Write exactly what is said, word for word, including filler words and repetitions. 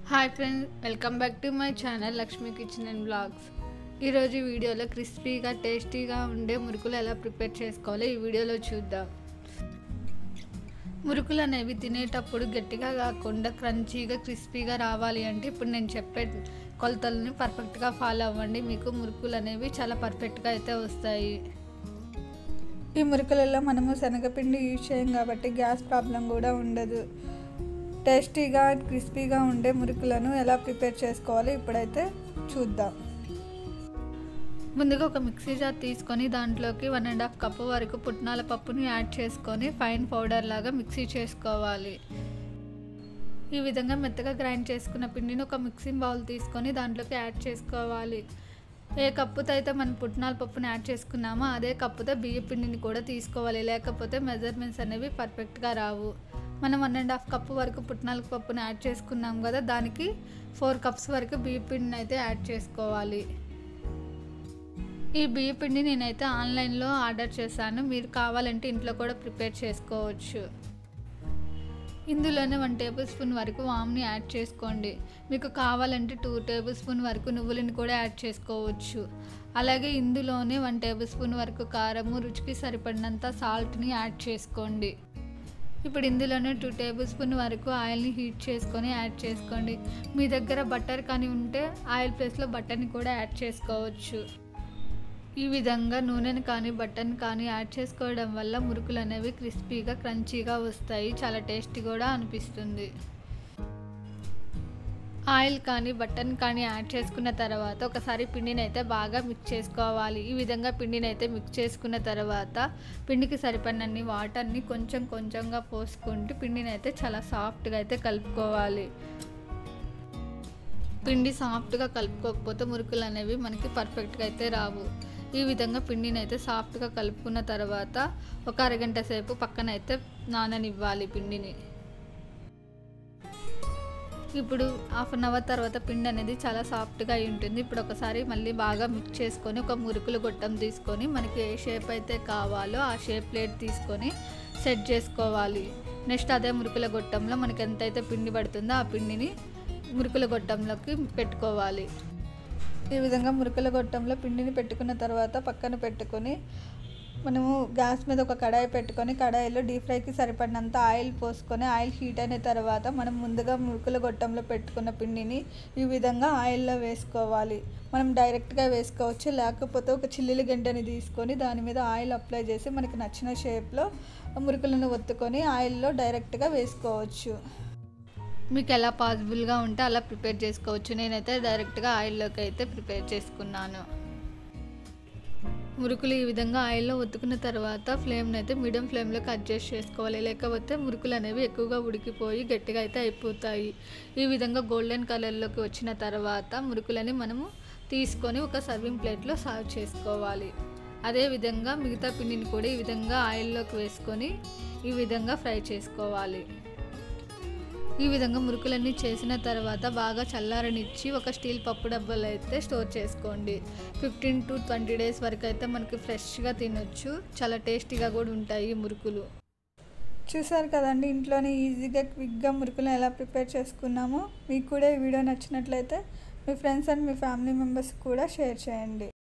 Hi friends, welcome back to my channel Lakshmi kitchen and blogs. ఈరోజు వీడియోలో క్రిస్పీగా టేస్టీగా ఉండే మురుకులు ఎలా ప్రిపేర్ చేసుకోవాలో ఈ వీడియోలో చూద్దాం. మురుకులు అనేవి తినేటప్పుడు గట్టిగా కాకుండా క్రంచీగా క్రిస్పీగా రావాలి అంటే ఇప్పుడు నేను చెప్పే కొలతలని పర్ఫెక్ట్గా ఫాలో అవ్వండి. మీకు మురుకులు అనేవి చాలా పర్ఫెక్ట్గా అయితే వస్తాయి. ఈ మురుకులలో మనము శనగపిండి యూజ్ చేయం కాబట్టి గ్యాస్ ప్రాబ్లం కూడా ఉండదు. టేస్టీగా క్రిస్పీగా ఉండే మురుకులను ఎలా ప్రిపేర్ చేసుకోవాలో ఇప్పుడైతే చూద్దాం. ముందుగా ఒక మిక్సీ జార్ తీసుకొని దాంట్లోకి వన్ అండ్ హాఫ్ కప్పు వరకు పుట్నాల పప్పుని యాడ్ చేసుకొని ఫైన్ పౌడర్ లాగా మిక్సీ చేసుకోవాలి. ఈ విధంగా మెత్తగా గ్రైండ్ చేసుకున్న పిండిని ఒక మిక్సింగ్ బౌల్ తీసుకొని దాంట్లోకి యాడ్ చేసుకోవాలి. ఏ కప్పుతో అయితే మనం పుట్నాల పప్పుని యాడ్ చేసుకున్నామో అదే కప్పుతో బియ్య పిండిని కూడా తీసుకోవాలి, లేకపోతే మెజర్మెంట్స్ అనేవి పర్ఫెక్ట్గా రావు. మనం వన్ అండ్ హాఫ్ కప్పు వరకు పుట్నాల పప్పుని యాడ్ చేసుకున్నాం కదా, దానికి ఫోర్ కప్స్ వరకు బియ్య పిండిని అయితే యాడ్ చేసుకోవాలి. ఈ బియ్య పిండి నేనైతే ఆన్లైన్లో ఆర్డర్ చేశాను, మీరు కావాలంటే ఇంట్లో కూడా ప్రిపేర్ చేసుకోవచ్చు. ఇందులోనే వన్ టేబుల్ స్పూన్ వరకు వామ్ని యాడ్ చేసుకోండి. మీకు కావాలంటే టూ టేబుల్ స్పూన్ వరకు నువ్వులని కూడా యాడ్ చేసుకోవచ్చు. అలాగే ఇందులోనే వన్ టేబుల్ స్పూన్ వరకు కారము, రుచికి సరిపడినంత సాల్ట్ని యాడ్ చేసుకోండి. ఇప్పుడు ఇందులోనే టూ టేబుల్ స్పూన్ వరకు ఆయిల్ని హీట్ చేసుకొని యాడ్ చేసుకోండి. మీ దగ్గర బటర్ కానీ ఉంటే ఆయిల్ ప్లేస్లో బటర్ని కూడా యాడ్ చేసుకోవచ్చు. ఈ విధంగా నూనెని కానీ బటర్ని కానీ యాడ్ చేసుకోవడం వల్ల మురుకులు అనేవి క్రిస్పీగా క్రంచీగా వస్తాయి, చాలా టేస్టీ కూడా అనిపిస్తుంది. ఆయిల్ కానీ బటర్ని కానీ యాడ్ చేసుకున్న తర్వాత ఒకసారి పిండిని అయితే బాగా మిక్స్ చేసుకోవాలి. ఈ విధంగా పిండిని అయితే మిక్స్ చేసుకున్న తర్వాత పిండికి సరిపడినన్ని వాటర్ని కొంచెం కొంచెంగా పోసుకుంటూ పిండిని అయితే చాలా సాఫ్ట్గా అయితే కలుపుకోవాలి. పిండి సాఫ్ట్గా కలుపుకోకపోతే మురుకులు అనేవి మనకి పర్ఫెక్ట్గా అయితే రావు. ఈ విధంగా పిండిని అయితే సాఫ్ట్గా కలుపుకున్న తర్వాత ఒక అరగంట సేపు పక్కన అయితే నాననివ్వాలి పిండిని. ఇప్పుడు హాఫ్ అన్ అవర్ తర్వాత పిండి అనేది చాలా సాఫ్ట్గా అయి ఉంటుంది. ఇప్పుడు ఒకసారి మళ్ళీ బాగా మిక్స్ చేసుకొని ఒక మురుకులు గొట్టం తీసుకొని మనకి ఏ షేప్ అయితే కావాలో ఆ షేప్ ప్లేట్ తీసుకొని సెట్ చేసుకోవాలి. నెక్స్ట్ అదే మురుకుల గొట్టంలో మనకి ఎంతైతే పిండి పడుతుందో ఆ పిండిని మురుకుల గొట్టంలోకి పెట్టుకోవాలి. ఈ విధంగా మురుకుల గొట్టంలో పిండిని పెట్టుకున్న తర్వాత పక్కన పెట్టుకొని మనము గ్యాస్ మీద ఒక కడాయి పెట్టుకొని కడాయిలో డీప్ ఫ్రైకి సరిపడినంత ఆయిల్ పోసుకొని ఆయిల్ హీట్ అయిన తర్వాత మనం ముందుగా మురుకుల గొట్టంలో పెట్టుకున్న పిండిని ఈ విధంగా ఆయిల్లో వేసుకోవాలి. మనం డైరెక్ట్గా వేసుకోవచ్చు, లేకపోతే ఒక చిల్లుల గంటని తీసుకొని దాని మీద ఆయిల్ అప్లై చేసి మనకి నచ్చిన షేప్లో మురుకులను ఒత్తుకొని ఆయిల్లో డైరెక్ట్గా వేసుకోవచ్చు. మీకు ఎలా పాసిబుల్గా ఉంటే అలా ప్రిపేర్ చేసుకోవచ్చు. నేనైతే డైరెక్ట్గా ఆయిల్లోకి అయితే ప్రిపేర్ చేసుకున్నాను. మురుకులు ఈ విధంగా ఆయిల్లో ఒత్తుకున్న తర్వాత ఫ్లేమ్ని అయితే మీడియం ఫ్లేమ్లోకి అడ్జస్ట్ చేసుకోవాలి, లేకపోతే మురుకులు అనేవి ఎక్కువగా ఉడికిపోయి గట్టిగా అయితే అయిపోతాయి. ఈ విధంగా గోల్డెన్ కలర్లోకి వచ్చిన తర్వాత మురుకులని మనము తీసుకొని ఒక సర్వింగ్ ప్లేట్లో సర్వ్ చేసుకోవాలి. అదేవిధంగా మిగతా పిండిని కూడా ఈ విధంగా ఆయిల్లోకి వేసుకొని ఈ విధంగా ఫ్రై చేసుకోవాలి. ఈ విధంగా మురుకులన్నీ చేసిన తర్వాత బాగా చల్లారనిచ్చి ఒక స్టీల్ పప్పు డబ్బాలో అయితే స్టోర్ చేసుకోండి. ఫిఫ్టీన్ టు ట్వంటీ డేస్ వరకు అయితే మనకి ఫ్రెష్గా తినొచ్చు, చాలా టేస్టీగా కూడా ఉంటాయి ఈ మురుకులు. చూసారు కదండి, ఇంట్లోనే ఈజీగా క్విక్గా మురుకులు ఎలా ప్రిపేర్ చేసుకున్నామో. మీకు కూడా ఈ వీడియో నచ్చినట్లయితే మీ ఫ్రెండ్స్ అండ్ మీ ఫ్యామిలీ మెంబర్స్ కూడా షేర్ చేయండి.